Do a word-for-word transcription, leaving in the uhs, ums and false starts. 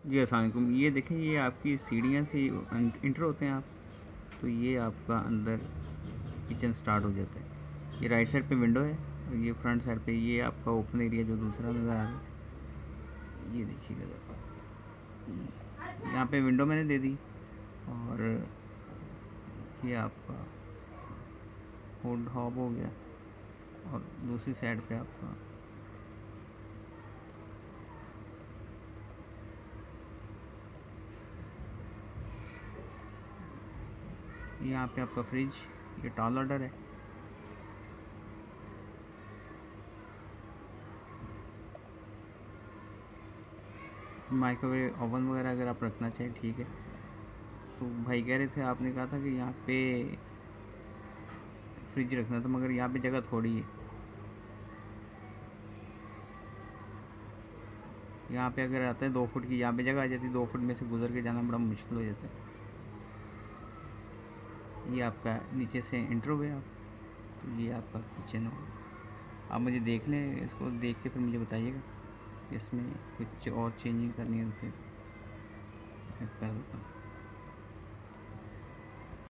जी अस्सलाम वालेकुम। ये देखें, ये आपकी सीढ़ियाँ से इंटर होते हैं आप, तो ये आपका अंदर किचन स्टार्ट हो जाता है। ये राइट साइड पे विंडो है और ये फ्रंट साइड पे ये आपका ओपन एरिया जो दूसरा नज़र आ रहा है। ये देखिएगा ज़रा, यहाँ पे विंडो मैंने दे दी और ये आपका वुड हॉब हो गया और दूसरी साइड पे आपका यहाँ पे आपका फ्रिज, ये टॉल ऑर्डर है। माइक्रोवेव ओवन वगैरह अगर आप रखना चाहें ठीक है। तो भाई कह रहे थे, आपने कहा था कि यहाँ पे फ्रिज रखना था, मगर यहाँ पे जगह थोड़ी है। यहाँ पे अगर आता है दो फुट की यहाँ पे जगह आ जाती है, दो फुट में से गुजर के जाना बड़ा मुश्किल हो जाता है। ये आपका नीचे से इंटर हुए आप, तो ये आपका किचन हो। आप मुझे देख लें, इसको देख के फिर मुझे बताइएगा इसमें कुछ और चेंजिंग करनी है तो फिर मैं कर देता हूँ।